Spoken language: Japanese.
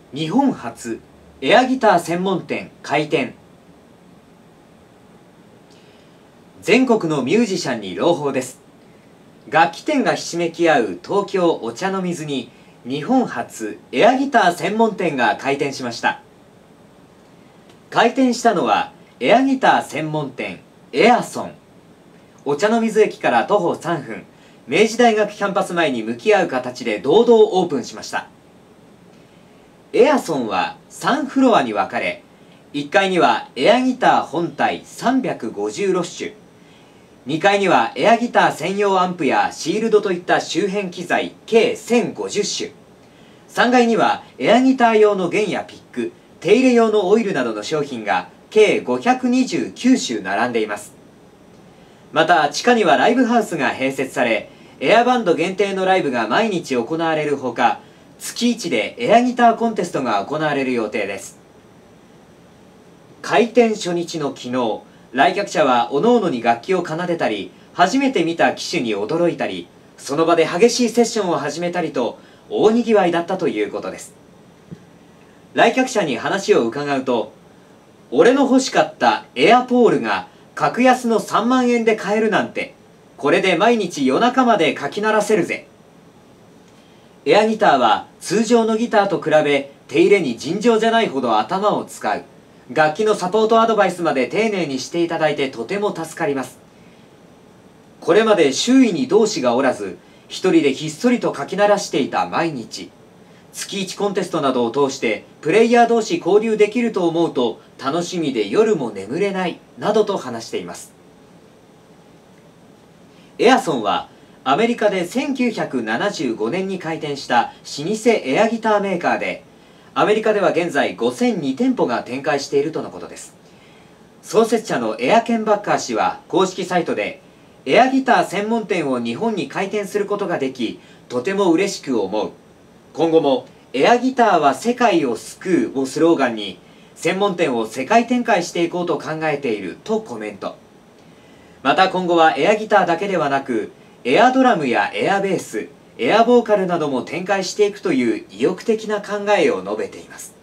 日本初エアギター専門店開店。全国のミュージシャンに朗報です。楽器店がひしめき合う東京お茶の水に日本初エアギター専門店が開店しました。開店したのはエアギター専門店エアソン。お茶の水駅から徒歩3分、明治大学キャンパス前に向き合う形で堂々オープンしました。エアソンは3フロアに分かれ、1階にはエアギター本体350ロッシュ、2階にはエアギター専用アンプやシールドといった周辺機材計1050種、3階にはエアギター用の弦やピック、手入れ用のオイルなどの商品が計529種並んでいます。また地下にはライブハウスが併設され、エアバンド限定のライブが毎日行われるほか、月1でエアギターコンテストが行われる予定です。開店初日の昨日、来客者は各々に楽器を奏でたり、初めて見た機種に驚いたり、その場で激しいセッションを始めたりと大にぎわいだったということです。来客者に話を伺うと、俺の欲しかったエアポールが格安の3万円で買えるなんて、これで毎日夜中までかき鳴らせるぜ。エアギターは通常のギターと比べ手入れに尋常じゃないほど頭を使う。楽器のサポートアドバイスまで丁寧にしていただいてとても助かります。これまで周囲に同志がおらず、一人でひっそりとかき鳴らしていた毎日。月1コンテストなどを通してプレイヤー同士交流できると思うと楽しみで夜も眠れないなどと話しています。エアソンはアメリカで1975年に開店した老舗エアギターメーカーで、アメリカでは現在5002店舗が展開しているとのことです。創設者のエア・ケンバッカー氏は公式サイトで、エアギター専門店を日本に開店することができ、とても嬉しく思う。今後もエアギターは世界を救うをスローガンに、専門店を世界展開していこうと考えているとコメント。また今後はエアギターだけではなく、エアドラムやエアベース、エアボーカルなども展開していくという意欲的な考えを述べています。